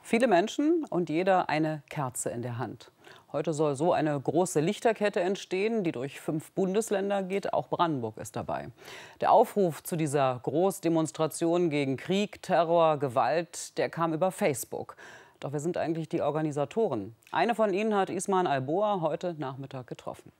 Viele Menschen und jeder eine Kerze in der Hand. Heute soll so eine große Lichterkette entstehen, die durch 5 Bundesländer geht. Auch Brandenburg ist dabei. Der Aufruf zu dieser Großdemonstration gegen Krieg, Terror, Gewalt, der kam über Facebook. Doch wer sind eigentlich die Organisatoren? Eine von ihnen hat Ismail Alboa heute Nachmittag getroffen.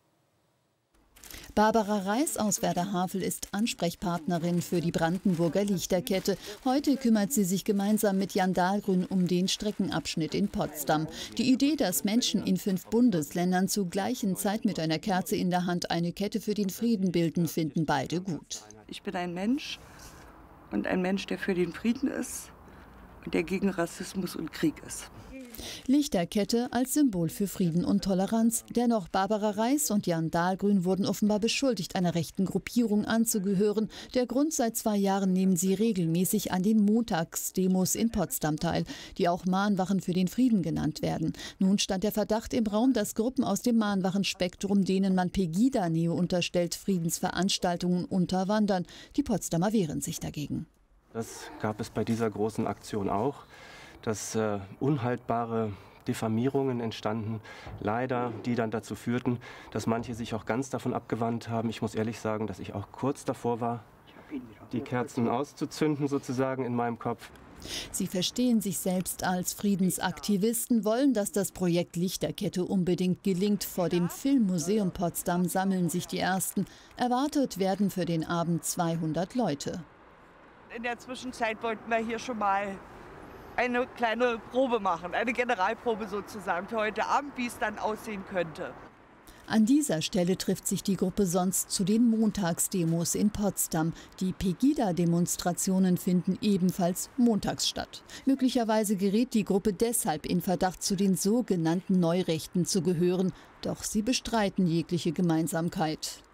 Barbara Reis aus Werderhavel ist Ansprechpartnerin für die Brandenburger Lichterkette. Heute kümmert sie sich gemeinsam mit Jan Dahlgrün um den Streckenabschnitt in Potsdam. Die Idee, dass Menschen in 5 Bundesländern zur gleichen Zeit mit einer Kerze in der Hand eine Kette für den Frieden bilden, finden beide gut. Ich bin ein Mensch und ein Mensch, der für den Frieden ist und der gegen Rassismus und Krieg ist. Lichterkette als Symbol für Frieden und Toleranz. Dennoch, Barbara Reis und Jan Dahlgrün wurden offenbar beschuldigt, einer rechten Gruppierung anzugehören. Der Grund: seit 2 Jahren nehmen sie regelmäßig an den Montagsdemos in Potsdam teil, die auch Mahnwachen für den Frieden genannt werden. Nun stand der Verdacht im Raum, dass Gruppen aus dem Mahnwachenspektrum, denen man Pegida-Nähe unterstellt, Friedensveranstaltungen unterwandern. Die Potsdamer wehren sich dagegen. Das gab es bei dieser großen Aktion auch, dass unhaltbare Diffamierungen entstanden, leider, die dann dazu führten, dass manche sich auch ganz davon abgewandt haben. Ich muss ehrlich sagen, dass ich auch kurz davor war, die Kerzen auszuzünden sozusagen in meinem Kopf. Sie verstehen sich selbst als Friedensaktivisten, wollen, dass das Projekt Lichterkette unbedingt gelingt. Vor dem Filmmuseum Potsdam sammeln sich die Ersten. Erwartet werden für den Abend 200 Leute. In der Zwischenzeit wollten wir hier schon mal eine kleine Probe machen, eine Generalprobe sozusagen für heute Abend, wie es dann aussehen könnte. An dieser Stelle trifft sich die Gruppe sonst zu den Montagsdemos in Potsdam. Die Pegida-Demonstrationen finden ebenfalls montags statt. Möglicherweise gerät die Gruppe deshalb in Verdacht, zu den sogenannten Neurechten zu gehören. Doch sie bestreiten jegliche Gemeinsamkeit.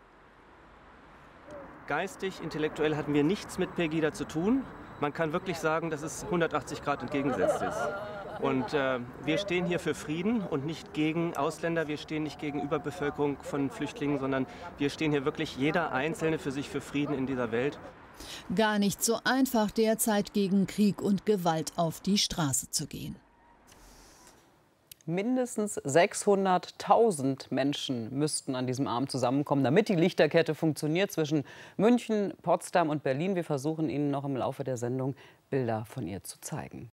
Geistig, intellektuell hatten wir nichts mit Pegida zu tun. Man kann wirklich sagen, dass es 180 Grad entgegengesetzt ist. Und wir stehen hier für Frieden und nicht gegen Ausländer. Wir stehen nicht gegen Überbevölkerung von Flüchtlingen, sondern wir stehen hier wirklich jeder Einzelne für sich für Frieden in dieser Welt. Gar nicht so einfach, derzeit gegen Krieg und Gewalt auf die Straße zu gehen. Mindestens 600.000 Menschen müssten an diesem Abend zusammenkommen, damit die Lichterkette funktioniert zwischen München, Potsdam und Berlin. Wir versuchen Ihnen noch im Laufe der Sendung Bilder von ihr zu zeigen.